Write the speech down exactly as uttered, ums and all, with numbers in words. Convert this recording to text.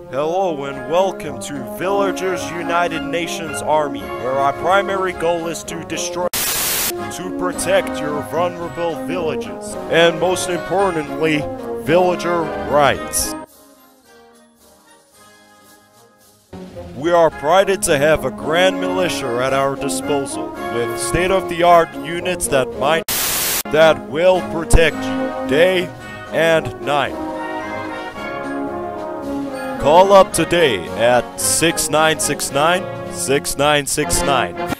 Hello and welcome to Villagers United Nations Army, where our primary goal is to destroy, to protect your vulnerable villages, and most importantly, villager rights. We are prided to have a grand militia at our disposal, with state-of-the-art units that might that will protect you day and night. Call up today at six nine six nine, six nine six nine.